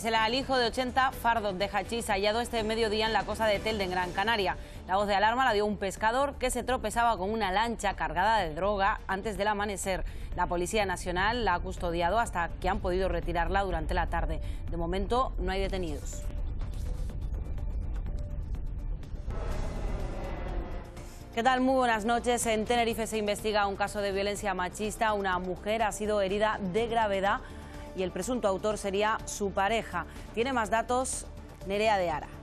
Es el alijo de 80 fardos de hachís hallado este mediodía en la costa de Telde, en Gran Canaria. La voz de alarma la dio un pescador que se tropezaba con una lancha cargada de droga antes del amanecer. La Policía Nacional la ha custodiado hasta que han podido retirarla durante la tarde. De momento no hay detenidos. ¿Qué tal? Muy buenas noches. En Tenerife se investiga un caso de violencia machista. Una mujer ha sido herida de gravedad y el presunto autor sería su pareja. Tiene más datos Nerea de Ara.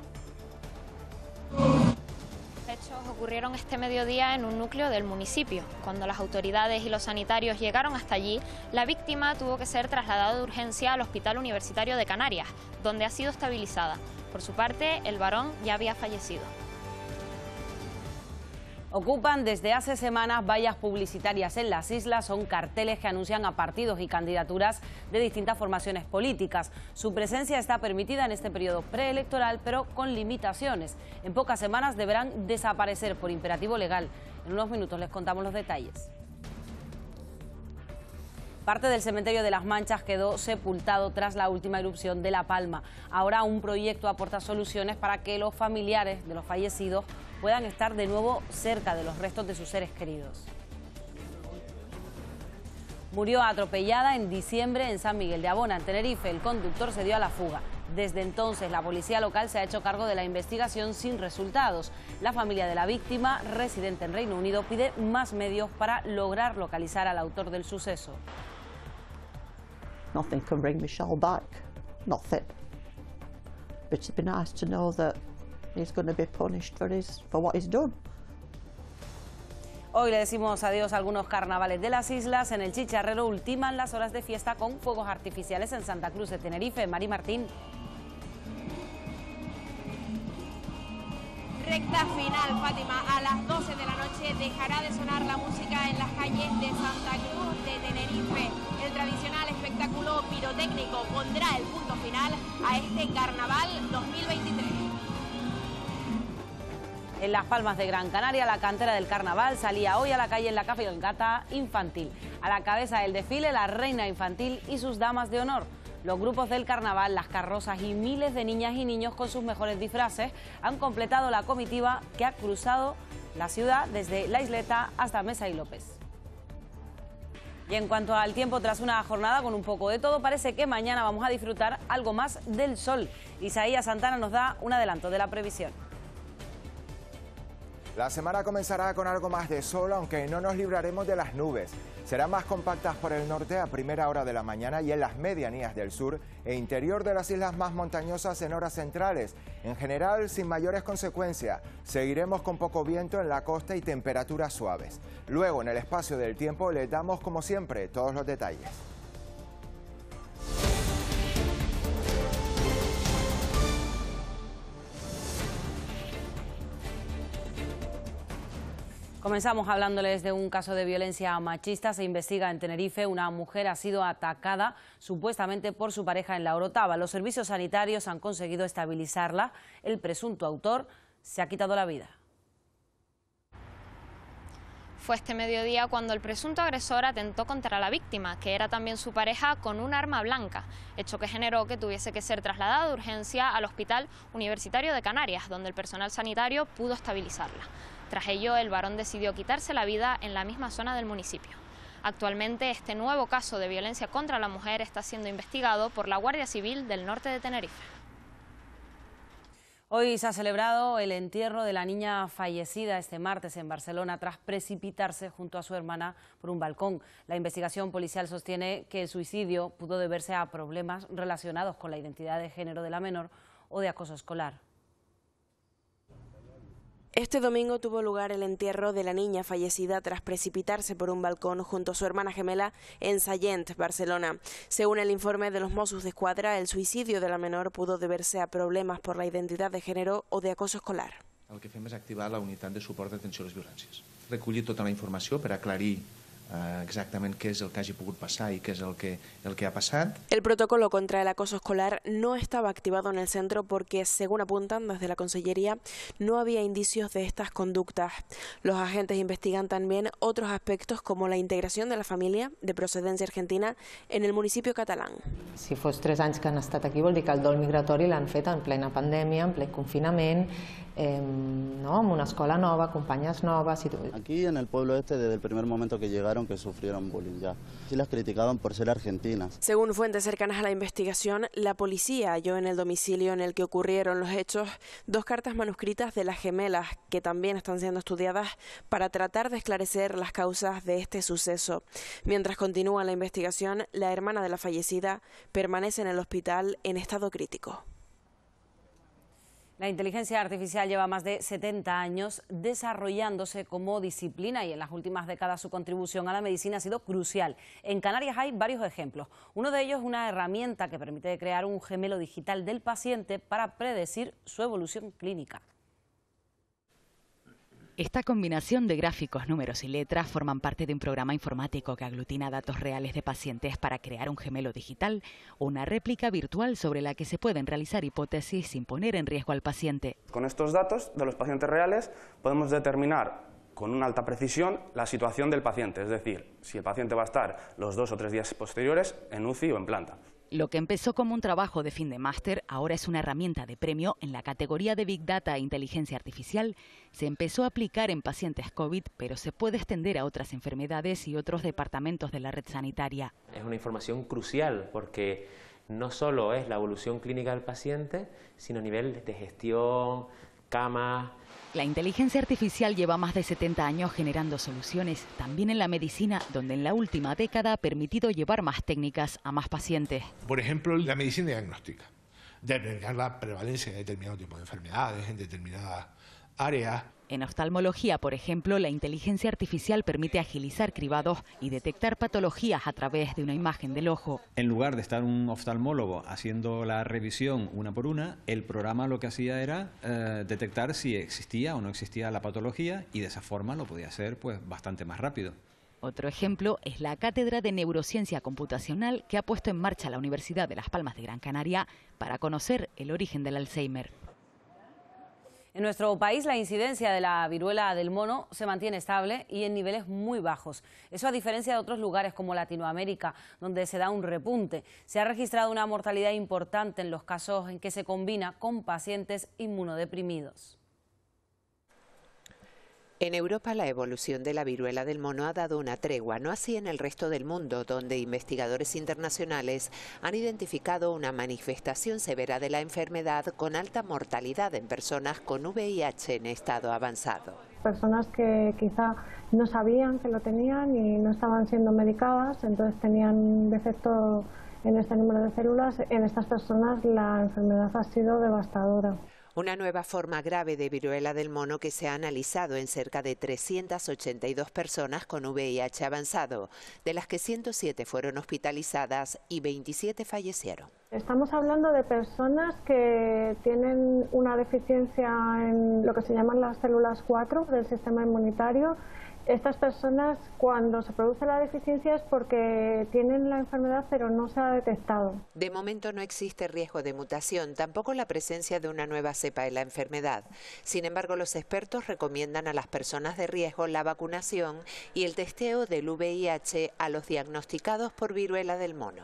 Los hechos ocurrieron este mediodía en un núcleo del municipio. Cuando las autoridades y los sanitarios llegaron hasta allí, la víctima tuvo que ser trasladada de urgencia al Hospital Universitario de Canarias, donde ha sido estabilizada. Por su parte, el varón ya había fallecido. Ocupan desde hace semanas vallas publicitarias en las islas. Son carteles que anuncian a partidos y candidaturas de distintas formaciones políticas. Su presencia está permitida en este periodo preelectoral, pero con limitaciones. En pocas semanas deberán desaparecer por imperativo legal. En unos minutos les contamos los detalles. Parte del cementerio de Las Manchas quedó sepultado tras la última erupción de La Palma. Ahora un proyecto aporta soluciones para que los familiares de los fallecidos puedan estar de nuevo cerca de los restos de sus seres queridos. Murió atropellada en diciembre en San Miguel de Abona, en Tenerife. El conductor se dio a la fuga. Desde entonces, la policía local se ha hecho cargo de la investigación sin resultados. La familia de la víctima, residente en Reino Unido, pide más medios para lograr localizar al autor del suceso. Nothing can bring Michelle back, nothing. But it'd be nice to know that he's going to be punished for what he's done. Hoy le decimos adiós a algunos carnavales de las islas. En el Chicharrero ultiman las horas de fiesta con fuegos artificiales en Santa Cruz de Tenerife. Mari Martín. Recta final, Fátima. A las 12 de la noche dejará de sonar la música en las calles de Santa Cruz de Tenerife. El tradicional espectáculo pirotécnico pondrá el punto final a este Carnaval 2023. En Las Palmas de Gran Canaria, la cantera del carnaval salía hoy a la calle en la cabalgata infantil. A la cabeza del desfile, la reina infantil y sus damas de honor. Los grupos del carnaval, las carrozas y miles de niñas y niños con sus mejores disfraces han completado la comitiva que ha cruzado la ciudad desde La Isleta hasta Mesa y López. Y en cuanto al tiempo, tras una jornada con un poco de todo, parece que mañana vamos a disfrutar algo más del sol. Isaías Santana nos da un adelanto de la previsión. La semana comenzará con algo más de sol, aunque no nos libraremos de las nubes. Serán más compactas por el norte a primera hora de la mañana y en las medianías del sur e interior de las islas más montañosas en horas centrales. En general, sin mayores consecuencias. Seguiremos con poco viento en la costa y temperaturas suaves. Luego, en el espacio del tiempo, les damos, como siempre, todos los detalles. Comenzamos hablándoles de un caso de violencia machista. Se investiga en Tenerife. Una mujer ha sido atacada supuestamente por su pareja en La Orotava. Los servicios sanitarios han conseguido estabilizarla. El presunto autor se ha quitado la vida. Fue este mediodía cuando el presunto agresor atentó contra la víctima, que era también su pareja, con un arma blanca, hecho que generó que tuviese que ser trasladada de urgencia al Hospital Universitario de Canarias, donde el personal sanitario pudo estabilizarla. Tras ello, el varón decidió quitarse la vida en la misma zona del municipio. Actualmente, este nuevo caso de violencia contra la mujer está siendo investigado por la Guardia Civil del norte de Tenerife. Hoy se ha celebrado el entierro de la niña fallecida este martes en Barcelona tras precipitarse junto a su hermana por un balcón. La investigación policial sostiene que el suicidio pudo deberse a problemas relacionados con la identidad de género de la menor o de acoso escolar. Este domingo tuvo lugar el entierro de la niña fallecida tras precipitarse por un balcón junto a su hermana gemela en Sallent, Barcelona. Según el informe de los Mossos d'Esquadra, el suicidio de la menor pudo deberse a problemas por la identidad de género o de acoso escolar. El que fem és activar la unitat de suport d'atenció a les violències. Recollir tota la informació per aclarir exactament què és el que hagi pogut passar i què és el que ha passat. El protocolo contra el acoso escolar no estaba activado en el centro porque, según apuntan desde la Consellería, no había indicios de estas conductas. Los agentes investigan también otros aspectos como la integración de la familia de procedencia argentina en el municipio catalán. Si fos 3 anys que han estat aquí, vol dir que el dol migratori l'han fet en plena pandèmia, en ple confinament, amb una escola nova, companyes noves. Aquí en el pueblo este, desde el primer momento que llegaron, que sufrieron bullying ya. Sí las criticaban por ser argentinas. Según fuentes cercanas a la investigación, la policía halló en el domicilio en el que ocurrieron los hechos 2 cartas manuscritas de las gemelas que también están siendo estudiadas para tratar de esclarecer las causas de este suceso. Mientras continúa la investigación, la hermana de la fallecida permanece en el hospital en estado crítico. La inteligencia artificial lleva más de 70 años desarrollándose como disciplina y en las últimas décadas su contribución a la medicina ha sido crucial. En Canarias hay varios ejemplos. Uno de ellos es una herramienta que permite crear un gemelo digital del paciente para predecir su evolución clínica. Esta combinación de gráficos, números y letras forman parte de un programa informático que aglutina datos reales de pacientes para crear un gemelo digital, una réplica virtual sobre la que se pueden realizar hipótesis sin poner en riesgo al paciente. Con estos datos de los pacientes reales podemos determinar con una alta precisión la situación del paciente, es decir, si el paciente va a estar los 2 o 3 días posteriores en UCI o en planta. Lo que empezó como un trabajo de fin de máster ahora es una herramienta de premio en la categoría de Big Data e Inteligencia Artificial. Se empezó a aplicar en pacientes COVID, pero se puede extender a otras enfermedades y otros departamentos de la red sanitaria. Es una información crucial porque no solo es la evolución clínica del paciente, sino a nivel de gestión, camas. La inteligencia artificial lleva más de 70 años generando soluciones, también en la medicina, donde en la última década ha permitido llevar más técnicas a más pacientes. Por ejemplo, la medicina diagnóstica, determinar la prevalencia de determinado tipo de enfermedades en determinadas áreas. En oftalmología, por ejemplo, la inteligencia artificial permite agilizar cribados y detectar patologías a través de una imagen del ojo. En lugar de estar un oftalmólogo haciendo la revisión una por una, el programa lo que hacía era detectar si existía o no existía la patología y de esa forma lo podía hacer bastante más rápido. Otro ejemplo es la Cátedra de Neurociencia Computacional que ha puesto en marcha la Universidad de Las Palmas de Gran Canaria para conocer el origen del Alzheimer. En nuestro país la incidencia de la viruela del mono se mantiene estable y en niveles muy bajos. Eso a diferencia de otros lugares como Latinoamérica, donde se da un repunte. Se ha registrado una mortalidad importante en los casos en que se combina con pacientes inmunodeprimidos. En Europa la evolución de la viruela del mono ha dado una tregua, no así en el resto del mundo, donde investigadores internacionales han identificado una manifestación severa de la enfermedad con alta mortalidad en personas con VIH en estado avanzado. Personas que quizá no sabían que lo tenían y no estaban siendo medicadas, entonces tenían defecto en este número de células. En estas personas la enfermedad ha sido devastadora. Una nueva forma grave de viruela del mono que se ha analizado en cerca de 382 personas con VIH avanzado, de las que 107 fueron hospitalizadas y 27 fallecieron. Estamos hablando de personas que tienen una deficiencia en lo que se llaman las células 4 del sistema inmunitario. Estas personas, cuando se produce la deficiencia es porque tienen la enfermedad pero no se ha detectado. De momento no existe riesgo de mutación, tampoco la presencia de una nueva cepa de la enfermedad. Sin embargo, los expertos recomiendan a las personas de riesgo la vacunación y el testeo del VIH a los diagnosticados por viruela del mono.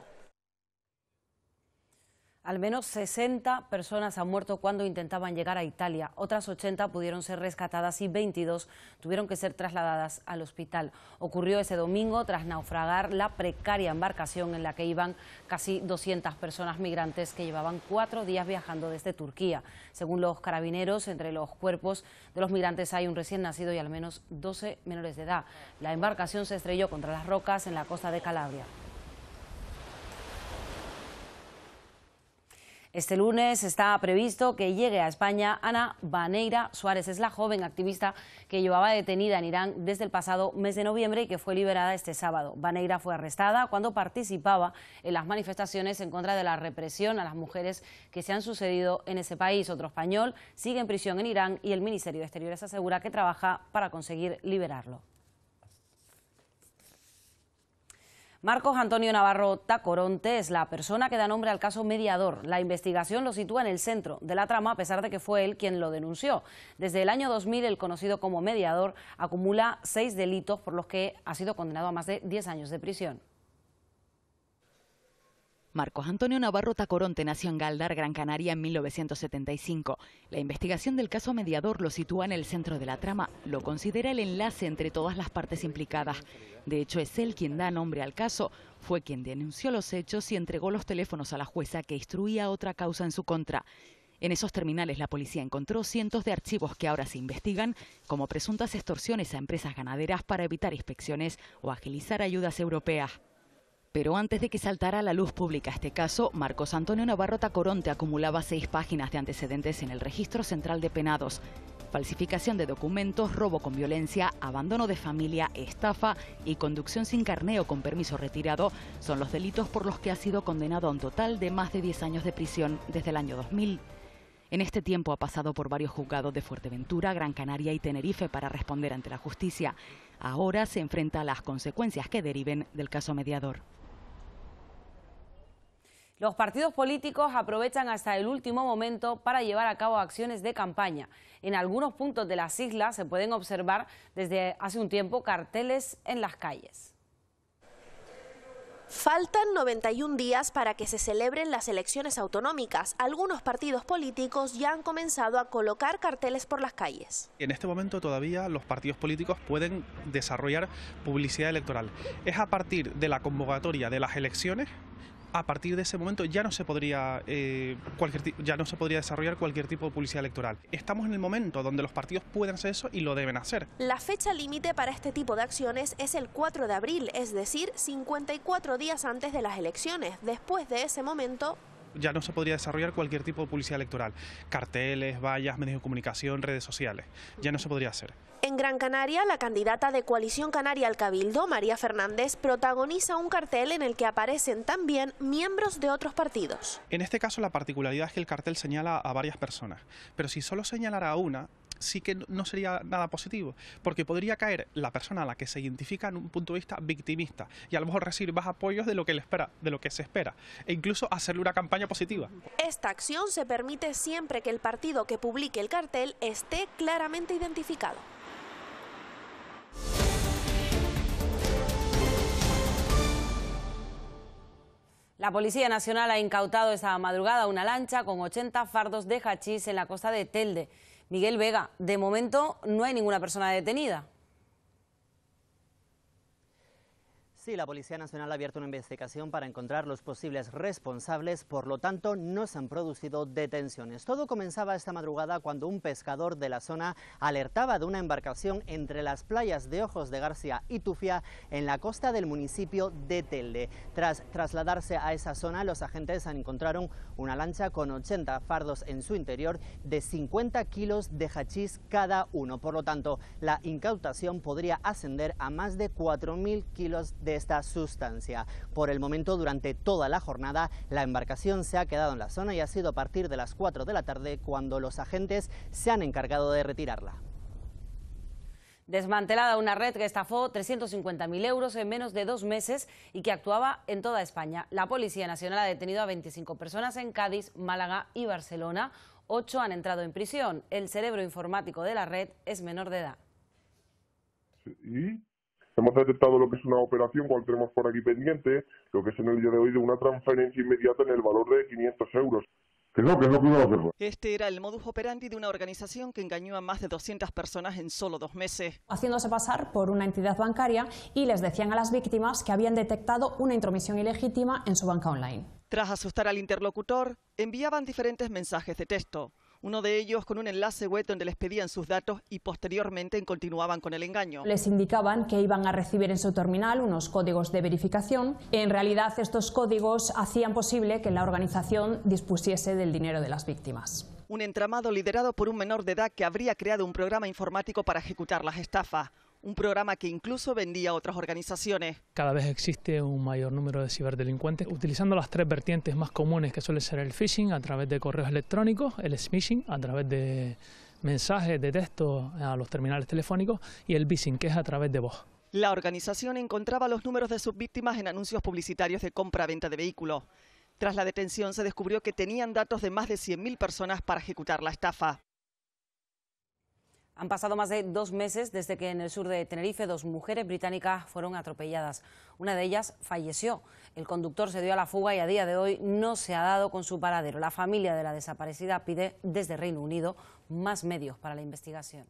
Al menos 60 personas han muerto cuando intentaban llegar a Italia. Otras 80 pudieron ser rescatadas y 22 tuvieron que ser trasladadas al hospital. Ocurrió ese domingo tras naufragar la precaria embarcación en la que iban casi 200 personas migrantes que llevaban 4 días viajando desde Turquía. Según los carabineros, entre los cuerpos de los migrantes hay un recién nacido y al menos 12 menores de edad. La embarcación se estrelló contra las rocas en la costa de Calabria. Este lunes está previsto que llegue a España Ana Baneira Suárez. Es la joven activista que llevaba detenida en Irán desde el pasado mes de noviembre y que fue liberada este sábado. Baneira fue arrestada cuando participaba en las manifestaciones en contra de la represión a las mujeres que se han sucedido en ese país. Otro español sigue en prisión en Irán y el Ministerio de Exteriores asegura que trabaja para conseguir liberarlo. Marcos Antonio Navarro Tacoronte es la persona que da nombre al caso Mediador. La investigación lo sitúa en el centro de la trama, a pesar de que fue él quien lo denunció. Desde el año 2000, el conocido como Mediador acumula 6 delitos por los que ha sido condenado a más de 10 años de prisión. Marcos Antonio Navarro Tacoronte nació en Galdar, Gran Canaria, en 1975. La investigación del caso Mediador lo sitúa en el centro de la trama. Lo considera el enlace entre todas las partes implicadas. De hecho, es él quien da nombre al caso. Fue quien denunció los hechos y entregó los teléfonos a la jueza que instruía otra causa en su contra. En esos terminales la policía encontró cientos de archivos que ahora se investigan como presuntas extorsiones a empresas ganaderas para evitar inspecciones o agilizar ayudas europeas. Pero antes de que saltara a la luz pública este caso, Marcos Antonio Navarro Tacoronte acumulaba 6 páginas de antecedentes en el Registro Central de Penados. Falsificación de documentos, robo con violencia, abandono de familia, estafa y conducción sin carné o con permiso retirado son los delitos por los que ha sido condenado a un total de más de 10 años de prisión desde el año 2000. En este tiempo ha pasado por varios juzgados de Fuerteventura, Gran Canaria y Tenerife para responder ante la justicia. Ahora se enfrenta a las consecuencias que deriven del caso Mediador. Los partidos políticos aprovechan hasta el último momento para llevar a cabo acciones de campaña. En algunos puntos de las islas se pueden observar desde hace un tiempo carteles en las calles. Faltan 91 días para que se celebren las elecciones autonómicas. Algunos partidos políticos ya han comenzado a colocar carteles por las calles. En este momento todavía los partidos políticos pueden desarrollar publicidad electoral. Es a partir de la convocatoria de las elecciones. A partir de ese momento ya no se podría desarrollar cualquier tipo de publicidad electoral. Estamos en el momento donde los partidos pueden hacer eso y lo deben hacer. La fecha límite para este tipo de acciones es el 4 de abril, es decir, 54 días antes de las elecciones. Después de ese momento ya no se podría desarrollar cualquier tipo de publicidad electoral. Carteles, vallas, medios de comunicación, redes sociales. Ya no se podría hacer. En Gran Canaria, la candidata de Coalición Canaria al Cabildo, María Fernández, protagoniza un cartel en el que aparecen también miembros de otros partidos. En este caso, la particularidad es que el cartel señala a varias personas, pero si solo señalara a una, sí que no sería nada positivo, porque podría caer la persona a la que se identifica en un punto de vista victimista y a lo mejor recibir más apoyos de lo que se espera, e incluso hacerle una campaña positiva. Esta acción se permite siempre que el partido que publique el cartel esté claramente identificado. La Policía Nacional ha incautado esta madrugada una lancha con 80 fardos de hachís en la costa de Telde. Miguel Vega, de momento no hay ninguna persona detenida. Sí, la Policía Nacional ha abierto una investigación para encontrar los posibles responsables, por lo tanto no se han producido detenciones. Todo comenzaba esta madrugada cuando un pescador de la zona alertaba de una embarcación entre las playas de Ojos de García y Tufia en la costa del municipio de Telde. Tras trasladarse a esa zona, los agentes encontraron una lancha con 80 fardos en su interior de 50 kilos de hachís cada uno. Por lo tanto, la incautación podría ascender a más de 4.000 kilos de esta sustancia. Por el momento, durante toda la jornada, la embarcación se ha quedado en la zona y ha sido a partir de las 4 de la tarde cuando los agentes se han encargado de retirarla. Desmantelada una red que estafó 350.000 euros en menos de 2 meses y que actuaba en toda España. La Policía Nacional ha detenido a 25 personas en Cádiz, Málaga y Barcelona. 8 han entrado en prisión. El cerebro informático de la red es menor de edad. ¿Y? Hemos detectado lo que es una operación, cual tenemos por aquí pendiente, lo que es en el día de hoy de una transferencia inmediata en el valor de 500 euros. ¿Qué es lo que iba a hacerlo? Este era el modus operandi de una organización que engañó a más de 200 personas en solo 2 meses. Haciéndose pasar por una entidad bancaria y les decían a las víctimas que habían detectado una intromisión ilegítima en su banca online. Tras asustar al interlocutor, enviaban diferentes mensajes de texto. Uno de ellos con un enlace web donde les pedían sus datos y posteriormente continuaban con el engaño. Les indicaban que iban a recibir en su terminal unos códigos de verificación. En realidad, estos códigos hacían posible que la organización dispusiese del dinero de las víctimas. Un entramado liderado por un menor de edad que habría creado un programa informático para ejecutar las estafas. Un programa que incluso vendía a otras organizaciones. Cada vez existe un mayor número de ciberdelincuentes utilizando las 3 vertientes más comunes, que suele ser el phishing a través de correos electrónicos, el smishing a través de mensajes de texto a los terminales telefónicos y el vishing, que es a través de voz. La organización encontraba los números de sus víctimas en anuncios publicitarios de compra-venta de vehículos. Tras la detención se descubrió que tenían datos de más de 100.000 personas para ejecutar la estafa. Han pasado más de 2 meses desde que en el sur de Tenerife 2 mujeres británicas fueron atropelladas. Una de ellas falleció. El conductor se dio a la fuga y a día de hoy no se ha dado con su paradero. La familia de la desaparecida pide desde Reino Unido más medios para la investigación.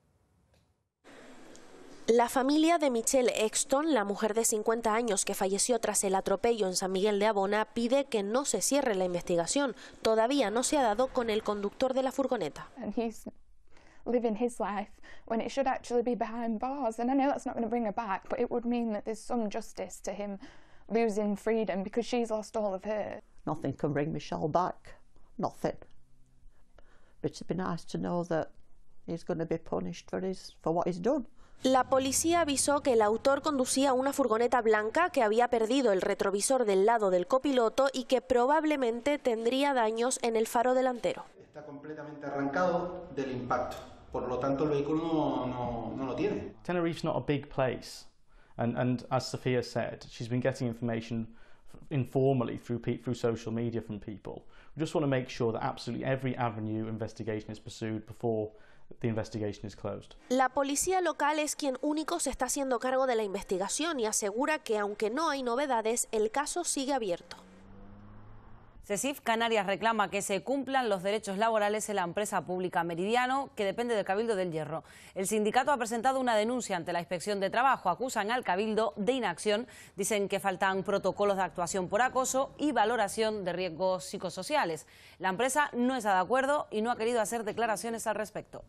La familia de Michelle Exton, la mujer de 50 años que falleció tras el atropello en San Miguel de Abona, pide que no se cierre la investigación. Todavía no se ha dado con el conductor de la furgoneta. Living his life when it should actually be behind bars, and I know that's not going to bring her back, but it would mean that there's some justice to him losing freedom because she's lost all of her. Nothing can bring Michelle back, nothing. But it'd be nice to know that he's going to be punished for what he's done. La policía avisó que el autor conducía una furgoneta blanca que había perdido el retrovisor del lado del copiloto y que probablemente tendría daños en el faro delantero. Está completamente arrancado del impacto. Por lo tanto, el vehículo no lo tiene. Tenerife's not a big place, and as Sophia said, she's been getting information informally through social media from people. We just want to make sure that absolutely every avenue investigation is pursued before the investigation is closed. La policía local es quien único se está haciendo cargo de la investigación y asegura que, aunque no hay novedades, el caso sigue abierto. CESIF Canarias reclama que se cumplan los derechos laborales en la empresa pública Meridiano, que depende del Cabildo del Hierro. El sindicato ha presentado una denuncia ante la Inspección de Trabajo. Acusan al Cabildo de inacción. Dicen que faltan protocolos de actuación por acoso y valoración de riesgos psicosociales. La empresa no está de acuerdo y no ha querido hacer declaraciones al respecto.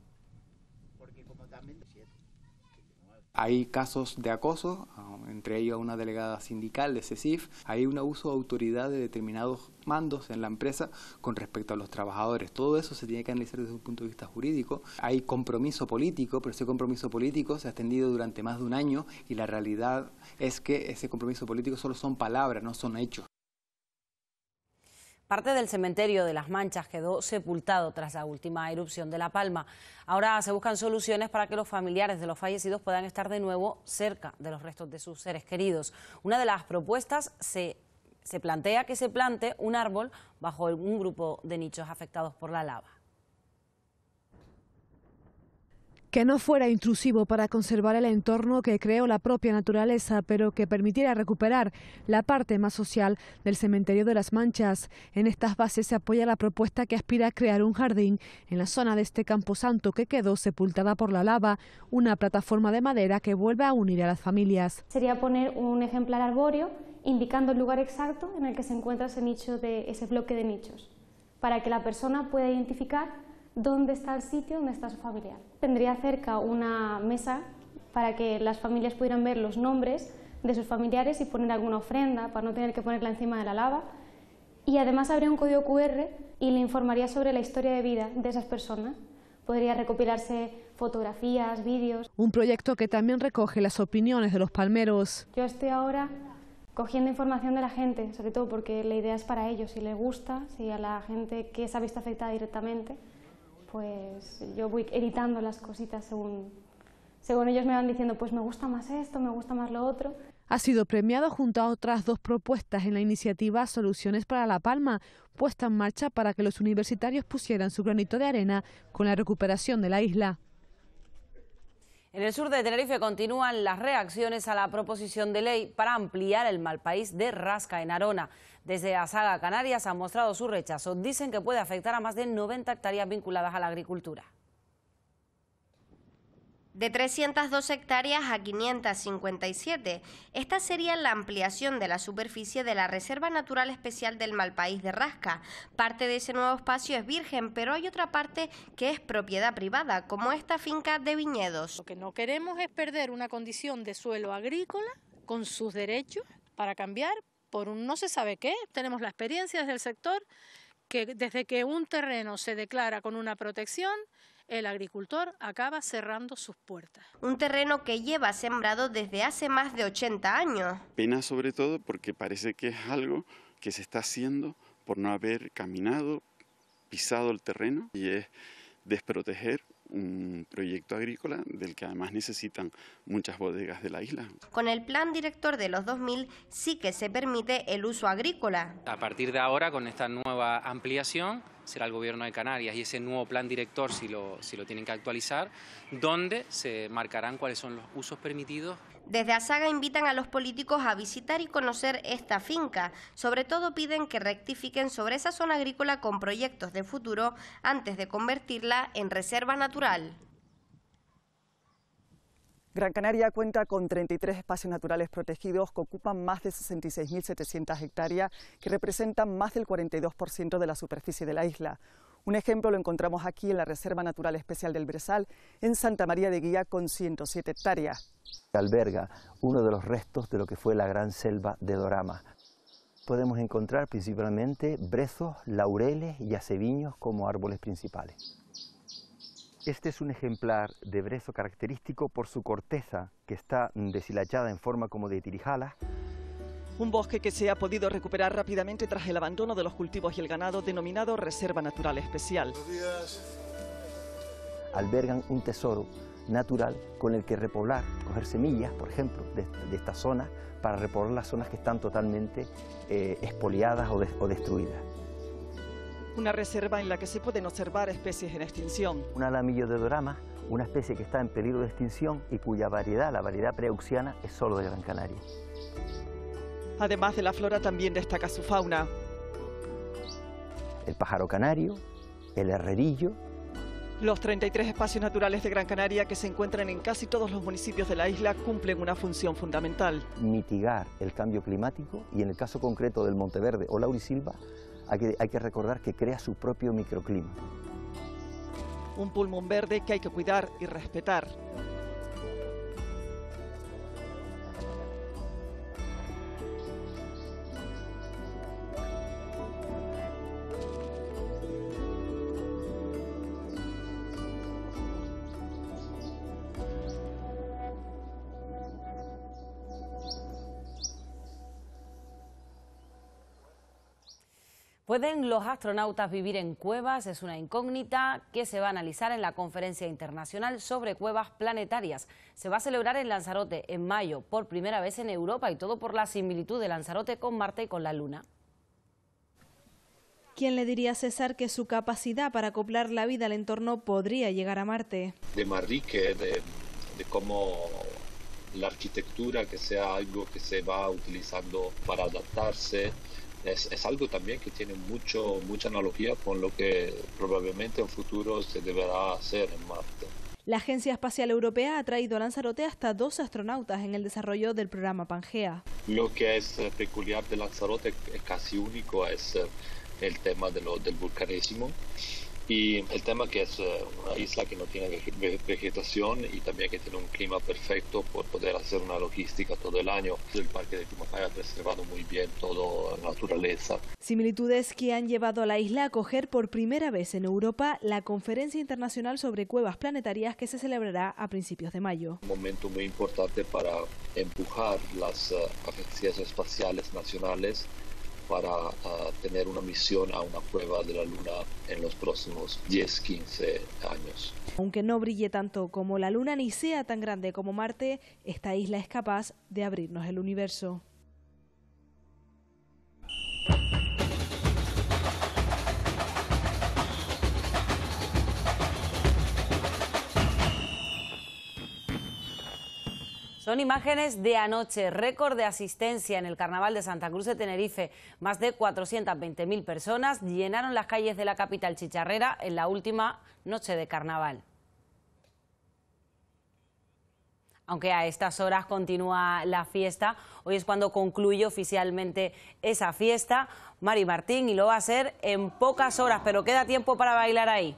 Hay casos de acoso, entre ellos una delegada sindical de CESIF. Hay un abuso de autoridad de determinados mandos en la empresa con respecto a los trabajadores. Todo eso se tiene que analizar desde un punto de vista jurídico. Hay compromiso político, pero ese compromiso político se ha extendido durante más de un año y la realidad es que ese compromiso político solo son palabras, no son hechos. Parte del cementerio de Las Manchas quedó sepultado tras la última erupción de La Palma. Ahora se buscan soluciones para que los familiares de los fallecidos puedan estar de nuevo cerca de los restos de sus seres queridos. Una de las propuestas se plantea que se plante un árbol bajo un grupo de nichos afectados por la lava. Que no fuera intrusivo para conservar el entorno que creó la propia naturaleza, pero que permitiera recuperar la parte más social del cementerio de Las Manchas. En estas bases se apoya la propuesta que aspira a crear un jardín en la zona de este camposanto que quedó sepultada por la lava, una plataforma de madera que vuelve a unir a las familias. Sería poner un ejemplar arbóreo indicando el lugar exacto en el que se encuentra ese nicho ese bloque de nichos, para que la persona pueda identificar dónde está el sitio donde está su familiar. Tendría cerca una mesa para que las familias pudieran ver los nombres de sus familiares y poner alguna ofrenda para no tener que ponerla encima de la lava. Y además habría un código QR y le informaría sobre la historia de vida de esas personas. Podría recopilarse fotografías, vídeos. Un proyecto que también recoge las opiniones de los palmeros. Yo estoy ahora cogiendo información de la gente, sobre todo porque la idea es para ellos, si les gusta, si a la gente que se ha visto afectada directamente, pues yo voy editando las cositas según ellos me van diciendo, pues me gusta más esto, me gusta más lo otro. Ha sido premiado junto a otras 2 propuestas en la iniciativa Soluciones para La Palma, puesta en marcha para que los universitarios pusieran su granito de arena con la recuperación de la isla. En el sur de Tenerife continúan las reacciones a la proposición de ley para ampliar el Malpaís de Rasca en Arona. Desde Asaga Canarias han mostrado su rechazo. Dicen que puede afectar a más de 90 hectáreas vinculadas a la agricultura. De 302 hectáreas a 557. Esta sería la ampliación de la superficie de la Reserva Natural Especial del Malpaís de Rasca. Parte de ese nuevo espacio es virgen, pero hay otra parte que es propiedad privada, como esta finca de viñedos. Lo que no queremos es perder una condición de suelo agrícola con sus derechos para cambiar por un no se sabe qué. Tenemos la experiencia desde el sector que desde que un terreno se declara con una protección, el agricultor acaba cerrando sus puertas. Un terreno que lleva sembrado desde hace más de 80 años. Pena sobre todo porque parece que es algo que se está haciendo por no haber caminado, pisado el terreno, y es desproteger un proyecto agrícola del que además necesitan muchas bodegas de la isla. Con el plan director de los 2000 sí que se permite el uso agrícola. A partir de ahora, con esta nueva ampliación, será el Gobierno de Canarias y ese nuevo plan director, si lo tienen que actualizar, donde se marcarán cuáles son los usos permitidos. Desde Asaga invitan a los políticos a visitar y conocer esta finca. Sobre todo piden que rectifiquen sobre esa zona agrícola con proyectos de futuro antes de convertirla en reserva natural. Gran Canaria cuenta con 33 espacios naturales protegidos que ocupan más de 66.700 hectáreas, que representan más del 42% de la superficie de la isla. Un ejemplo lo encontramos aquí en la Reserva Natural Especial del Brezal, en Santa María de Guía, con 107 hectáreas. Alberga uno de los restos de lo que fue la gran selva de Dorama. Podemos encontrar principalmente brezos, laureles y aceviños como árboles principales. Este es un ejemplar de brezo característico por su corteza, que está deshilachada en forma como de tirijalas. Un bosque que se ha podido recuperar rápidamente tras el abandono de los cultivos y el ganado, denominado Reserva Natural Especial. Albergan un tesoro natural con el que repoblar, coger semillas, por ejemplo, de esta zona, para repoblar las zonas que están totalmente expoliadas o destruidas. Una reserva en la que se pueden observar especies en extinción. Un alamillo de Dorama, una especie que está en peligro de extinción y cuya variedad, la variedad preauxiana, es solo de Gran Canaria. Además de la flora, también destaca su fauna. El pájaro canario, el herrerillo. Los 33 espacios naturales de Gran Canaria, que se encuentran en casi todos los municipios de la isla, cumplen una función fundamental. Mitigar el cambio climático, y en el caso concreto del Monteverde o Laurisilva, hay que recordar que crea su propio microclima. Un pulmón verde que hay que cuidar y respetar. ¿Pueden los astronautas vivir en cuevas? Es una incógnita que se va a analizar en la Conferencia Internacional sobre Cuevas Planetarias. Se va a celebrar en Lanzarote en mayo, por primera vez en Europa, y todo por la similitud de Lanzarote con Marte y con la Luna. ¿Quién le diría a César que su capacidad para acoplar la vida al entorno podría llegar a Marte? De Marrique, de cómo la arquitectura que sea algo que se va utilizando para adaptarse. Es algo también que tiene mucha analogía con lo que probablemente en futuro se deberá hacer en Marte. La Agencia Espacial Europea ha traído a Lanzarote hasta 2 astronautas en el desarrollo del programa Pangea. Lo que es peculiar de Lanzarote, es casi único, es el tema del vulcanismo. Y el tema que es una isla que no tiene vegetación y también que tiene un clima perfecto por poder hacer una logística todo el año. El parque de Tumacay ha preservado muy bien toda la naturaleza. Similitudes que han llevado a la isla a acoger por primera vez en Europa la Conferencia Internacional sobre Cuevas Planetarias, que se celebrará a principios de mayo. Un momento muy importante para empujar las agencias espaciales nacionales para tener una misión a una cueva de la Luna en los próximos 10-15 años. Aunque no brille tanto como la Luna ni sea tan grande como Marte, esta isla es capaz de abrirnos el universo. Son imágenes de anoche, récord de asistencia en el Carnaval de Santa Cruz de Tenerife. Más de 420.000 personas llenaron las calles de la capital chicharrera en la última noche de Carnaval. Aunque a estas horas continúa la fiesta, hoy es cuando concluye oficialmente esa fiesta, Mari Martín, y lo va a hacer en pocas horas, pero queda tiempo para bailar ahí.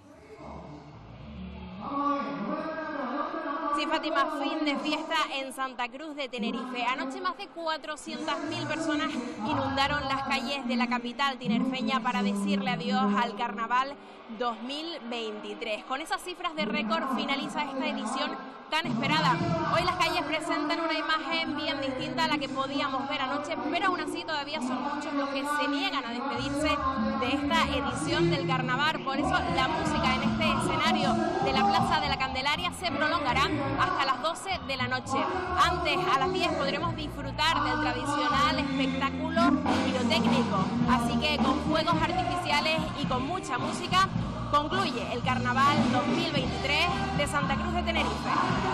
Sí, Fátima, fin de fiesta en Santa Cruz de Tenerife. Anoche más de 400.000 personas inundaron las calles de la capital tinerfeña para decirle adiós al Carnaval 2023. Con esas cifras de récord finaliza esta edición tan esperada. Hoy las calles presentan una imagen bien distinta a la que podíamos ver anoche, pero aún así todavía son muchos los que se niegan a despedirse de esta edición del Carnaval. Por eso la música en este escenario de la Plaza de la Candelaria se prolongará hasta las 12 de la noche. Antes, a las 10, podremos disfrutar del tradicional espectáculo pirotécnico. Así que con fuegos artificiales y con mucha música, concluye el Carnaval 2023 de Santa Cruz de Tenerife.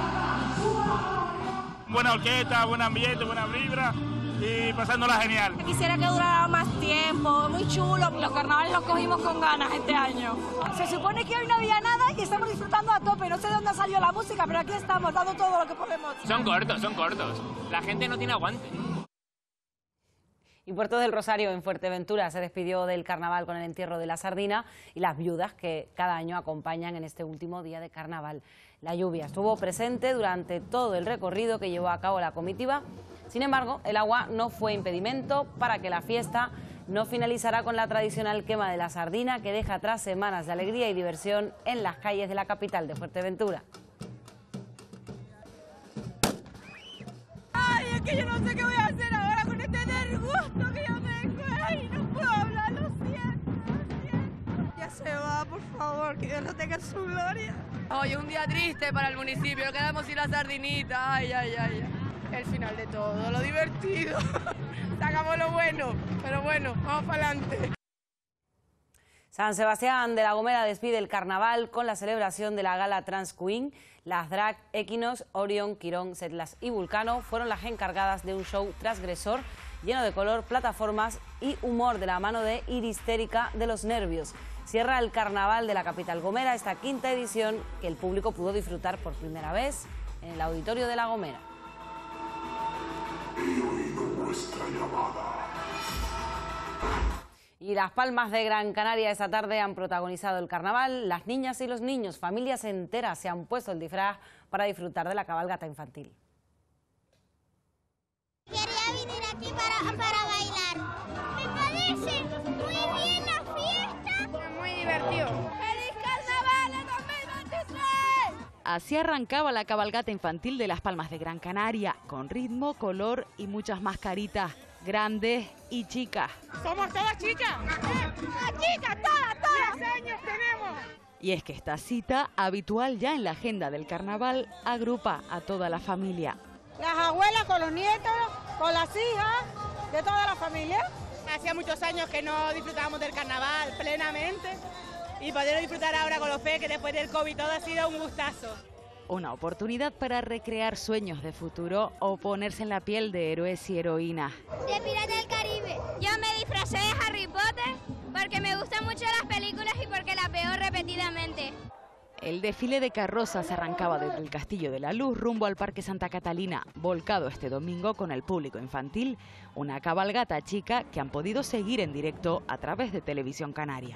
Buena orquesta, buen ambiente, buena vibra y pasándola genial. Quisiera que durara más tiempo, muy chulo. Los carnavales los cogimos con ganas este año. Se supone que hoy no había nada y estamos disfrutando a tope. No sé de dónde salió la música, pero aquí estamos dando todo lo que podemos. Son cortos. La gente no tiene aguante. Y Puerto del Rosario, en Fuerteventura, se despidió del carnaval con el entierro de la sardina y las viudas que cada año acompañan en este último día de carnaval. La lluvia estuvo presente durante todo el recorrido que llevó a cabo la comitiva. Sin embargo, el agua no fue impedimento para que la fiesta no finalizara con la tradicional quema de la sardina, que deja atrás semanas de alegría y diversión en las calles de la capital de Fuerteventura. Ay, es que yo no sé qué voy a hacer ahora con este disgusto que yo tengo. Ay, no puedo hablar, lo siento. Ya se va, por favor, que Dios lo tenga en su gloria. Hoy es un día triste para el municipio, no quedamos sin la sardinita, ay. El final de todo, lo divertido. Sacamos lo bueno, pero bueno, vamos para adelante. San Sebastián de la Gomera despide el carnaval con la celebración de la gala Trans Queen. Las drag Equinox, Orion, Quirón, Setlas y Vulcano fueron las encargadas de un show transgresor lleno de color, plataformas y humor de la mano de Iristérica de los Nervios. Cierra el carnaval de la capital gomera esta quinta edición que el público pudo disfrutar por primera vez en el auditorio de La Gomera. He oído vuestra llamada. Y Las Palmas de Gran Canaria esta tarde han protagonizado el carnaval. Las niñas y los niños, familias enteras, se han puesto el disfraz para disfrutar de la cabalgata infantil. Quería venir aquí para bailar. Me parece muy bien la fiesta. Muy divertido. ¡Feliz Carnaval 2023! Así arrancaba la cabalgata infantil de Las Palmas de Gran Canaria, con ritmo, color y muchas mascaritas, grandes y chicas. Somos todas chicas. Chicas, todas. 10 años tenemos. Y es que esta cita, habitual ya en la agenda del carnaval, agrupa a toda la familia. Las abuelas con los nietos, con las hijas, de toda la familia. Hacía muchos años que no disfrutábamos del carnaval plenamente y poder disfrutar ahora con los peques después del COVID todo ha sido un gustazo. Una oportunidad para recrear sueños de futuro o ponerse en la piel de héroes y heroínas. De Piratas del Caribe. Yo me disfracé de Harry Potter porque me gustan mucho las películas y porque las veo repetidamente. El desfile de carrozas arrancaba desde el Castillo de la Luz rumbo al Parque Santa Catalina, volcado este domingo con el público infantil, una cabalgata chica que han podido seguir en directo a través de Televisión Canaria.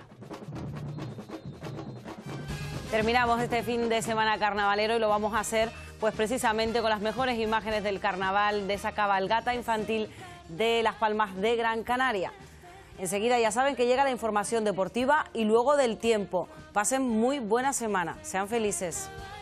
Terminamos este fin de semana carnavalero y lo vamos a hacer pues precisamente con las mejores imágenes del carnaval, de esa cabalgata infantil de Las Palmas de Gran Canaria. Enseguida ya saben que llega la información deportiva y luego del tiempo. Pasen muy buena semana, sean felices.